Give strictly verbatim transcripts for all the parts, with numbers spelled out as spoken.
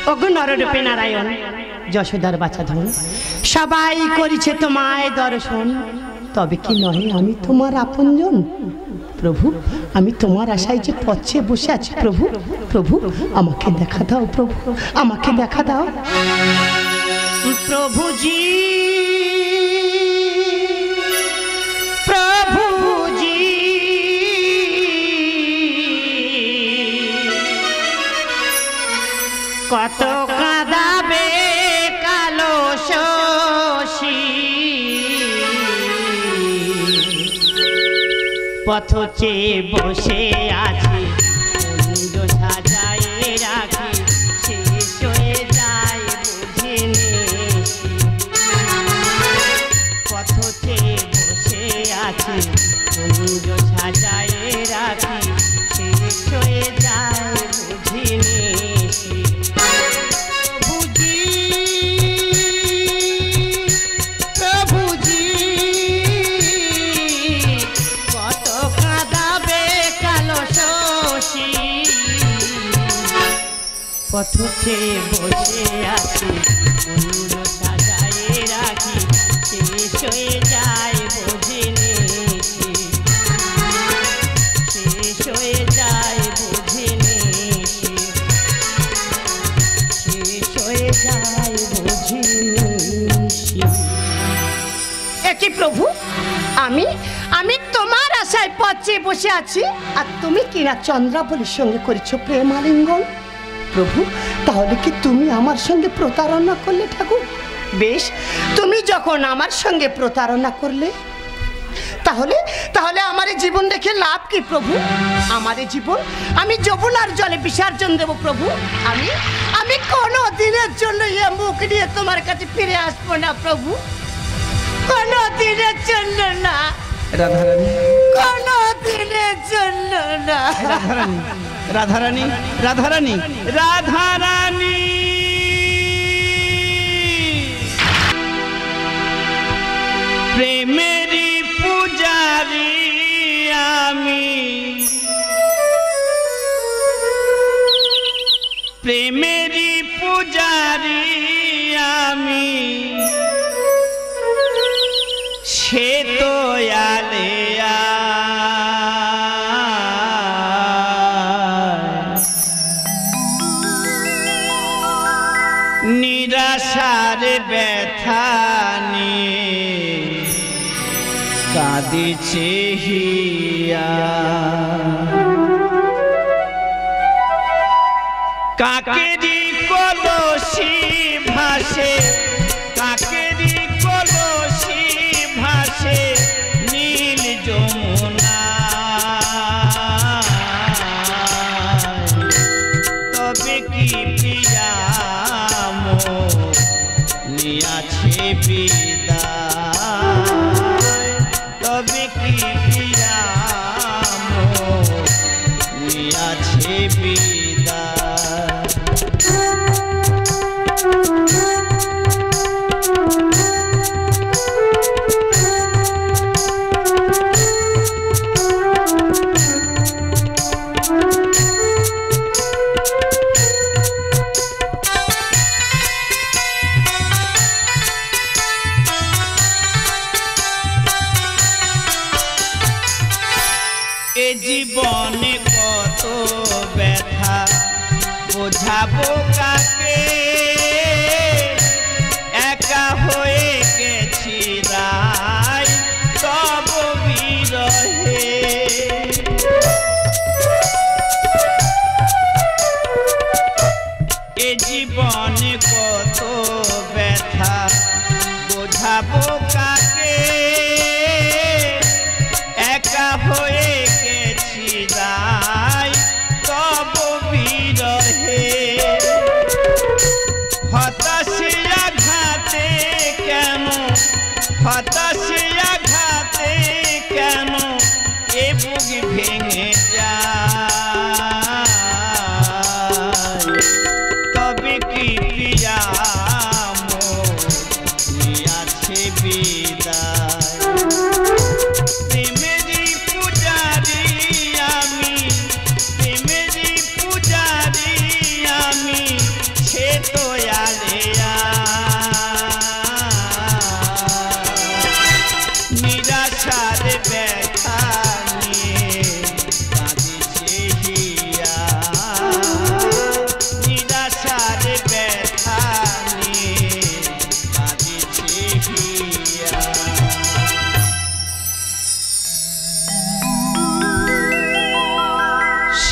ওগো নররূপে নারায়ণ যশোদার বাছা ধন সবাই করেছে তোমায় দর্শন, তবে কি নয় আমি তোমার আপনজন? প্রভু আমি তোমার আশায় যে পথে বসে আছি প্রভু, প্রভু আমাকে দেখা দাও, প্রভু আমাকে দেখা দাও। প্রভুজি প্রভুজি কত কাঁদাবে কালো শশী, পথ চেয়ে বসে আছি কুঞ্জ সাজায়ে রাখি, শেষ হয়ে যায় বুঝিনি। পথ চেয়ে বসে আছি কুঞ্জ সাজায়ে রাখি, শেষ হয়ে যায় বুঝিনি। পথ চেয়ে বসে আছি কুঞ্জ সাজায়ে রাখি, শেষ হয়ে যায় বুঝিনি। শেষ হয়ে যায় বুঝিনি, শেষ হয়ে যায় বুঝিনি। একই প্রভু আমি আমি তোমার আশায় পথ চেয়ে বসে আছি, আর তুমি কিনা চন্দ্রাবলীর সঙ্গে করেছো প্রেম আলিঙ্গন। প্রভু তাহলে কি তুমি আমার সঙ্গে প্রতারণা করলে ঠাকুর? বেশ, তুমি যখন আমার সঙ্গে প্রতারণা করলে তাহলে তাহলে আমার জীবন রেখে লাভ কি প্রভু? আমার জীবন আমি যমুনার জলে বিসর্জন দেব প্রভু। আমি আমি কোনো দিনের জন্য এ মুখ নিয়ে তোমার কাছে ফিরে আসবো না প্রভু, কোনো দিনের জন্য না। রাধারানী কোনো দিনের জন্য না। রাধারানী রাধারানী রাধারানী রাধারানী প্রেমেরই পূজারি আমি, প্রেমেরই পূজারি আমি, সে তো আলেয়া নিরাশার ব্যথা নিয়ে কাঁদিছে হিয়া, কাকেরি কলসি ভাসে, কাকেরি কলসি ভাসে নীল যমুনা, তবে কি প্রিয়া নিয়াছে বিদায়, তবে কি প্রিয়া নিয়াছে বিদায়। এ জীবনে কত ব্যথা বোঝাবো কাকে, একা হয়ে গেছি রায় তব বিরহে। এ জীবনে কত ব্যথা বোঝাবো কাকে, একা হয়ে গেছি রায় তব বিরহে। হতাশে আঘাতে কেন, হতাশে আঘাতে কেন এ বুক ভেঙে যায়, তবে কি প্রিয়া নিয়াছে বিদায়। প্রেমেরই পূজারি আমি, প্রেমেরই পূজারি আমি, সে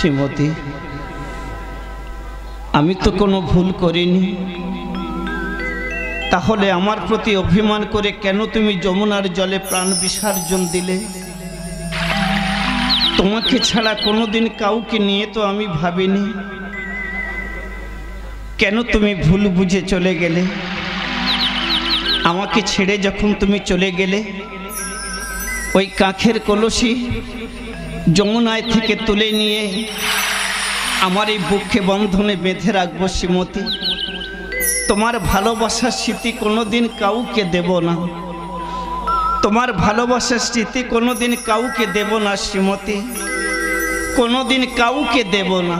শ্রীমতী, আমি তো কোনো ভুল করিনি, তাহলে আমার প্রতি অভিমান করে কেন তুমি যমুনার জলে প্রাণ বিসর্জন দিলে? তোমাকে ছাড়া কোনোদিন কাউকে নিয়ে তো আমি ভাবিনি। কেন তুমি ভুল বুঝে চলে গেলে? আমাকে ছেড়ে যখন তুমি চলে গেলে, ওই কাঠের কলসি যমুনায় থেকে তুলে নিয়ে আমার এই বুকে বন্ধনে বেঁধে রাখবো শ্রীমতী। তোমার ভালোবাসার স্মৃতি কোনোদিন কাউকে দেব না, তোমার ভালোবাসার স্মৃতি কোনোদিন কাউকে দেব না শ্রীমতী, কোনোদিন কাউকে দেব না।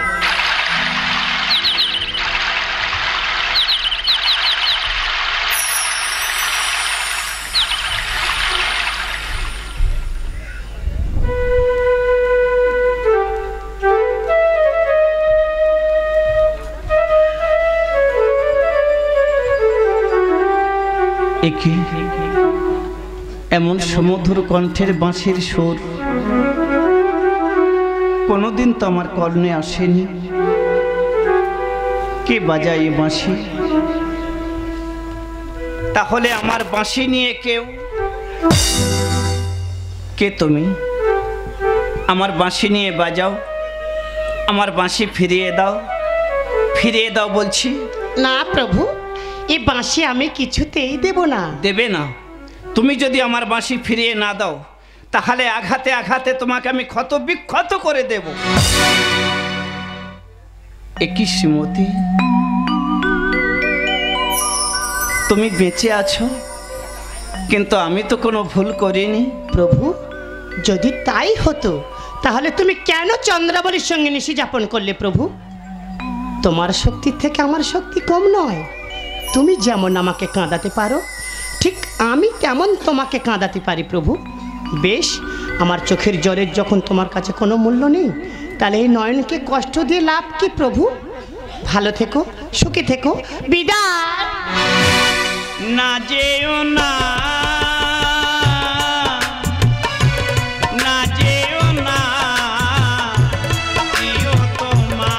একে এমন সমুদ্র কণ্ঠের বাঁশির সুর কোনোদিন তো আমার কর্ণে আসেনি। কে বাজায় এই বাঁশি? তাহলে আমার বাঁশি নিয়ে কেউ কে? তুমি আমার বাঁশি নিয়ে বাজাও, আমার বাঁশি ফিরিয়ে দাও, ফিরিয়ে দাও বলছি। না প্রভু, এই বাঁশি আমি কিছুতেই দেব না। দেবে না? তুমি যদি আমার বাঁশি ফিরিয়ে না দাও, তাহলে আঘাতে আঘাতে তোমাকে আমি ক্ষত বিক্ষত করে দেব। একই শ্রীমতী, তুমি বেঁচে আছো, কিন্তু আমি তো কোনো ভুল করিনি। প্রভু, যদি তাই হতো তাহলে তুমি কেন চন্দ্রাবলীর সঙ্গে নিশি যাপন করলে? প্রভু, তোমার শক্তির থেকে আমার শক্তি কম নয়। তুমি যেমন আমাকে কাঁদাতে পারো, ঠিক আমি তেমন তোমাকে কাঁদাতে পারি। প্রভু, বেশ, আমার চোখের জলের যখন তোমার কাছে কোনো মূল্য নেই, তাহলে এই নয়নকে কষ্ট দিয়ে লাভ কি? প্রভু, ভালো থেকো, সুখে থেকো, বিদায়। না যেও না, না যেও না, প্রিয় তোমা,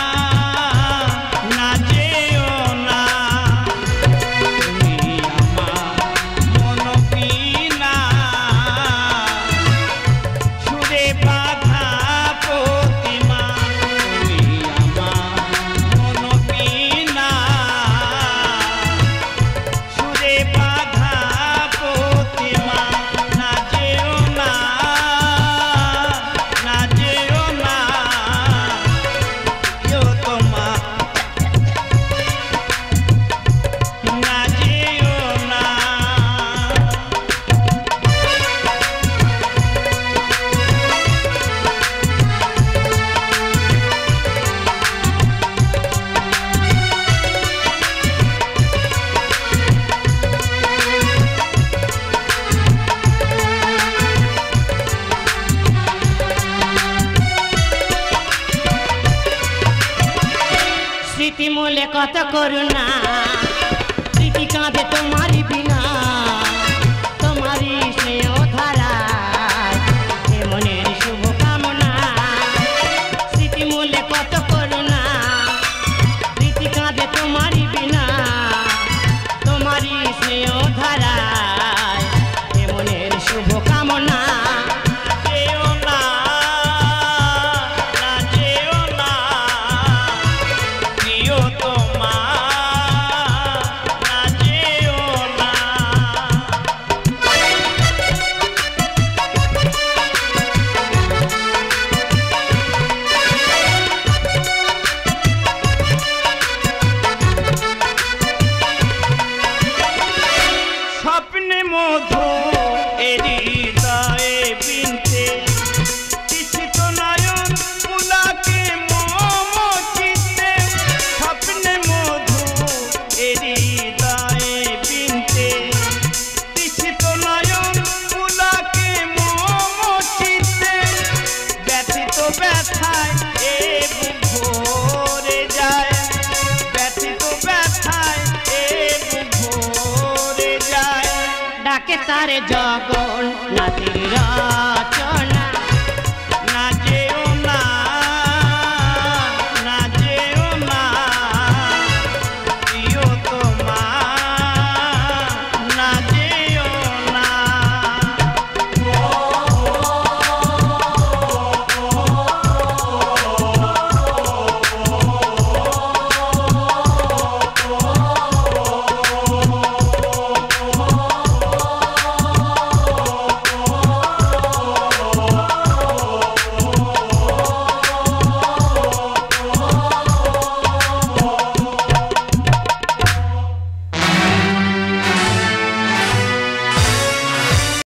না যেও না, তুমি আমার মনপিনা সুরে বাঁধা প্রতিমা, তুমি আমার মনপিনা সুরে বাঁধা প্রতিমা, না যেও না, না যেও না, প্রিয় তোমা, না যেও না। স্মৃতি মূলে কত করুণা, স্মৃতি কাঁদে তোমারই বিনা, তোমারই স্নেহ ধারায় এ মনের শুভ কামনা। স্মৃতি মূলে কত করুণা, স্মৃতি কাঁদে তোমারই বিনা, তোমারই স্নেহ ধারায় এ মনের শুভ কামনা। যেও না, না যেও না, প্রিয় তোমা, না যেও না। স্বপ্নে মধু এরি হৃদয়ে বিনতে, তৃষিত নয়ন পুলাকে মম চিত্তে, স্বপ্নে মধু এরি হৃদয়ে বিনতে, তৃষিত নয়ন পুলাকে মম চিত্তে, ব্যথিত ব্যথায় এ বুক ভরে যায়, ব্যথিত ব্যথায় এ বুক ভরে যায়। ডাকে তারে জগন নাতির রাত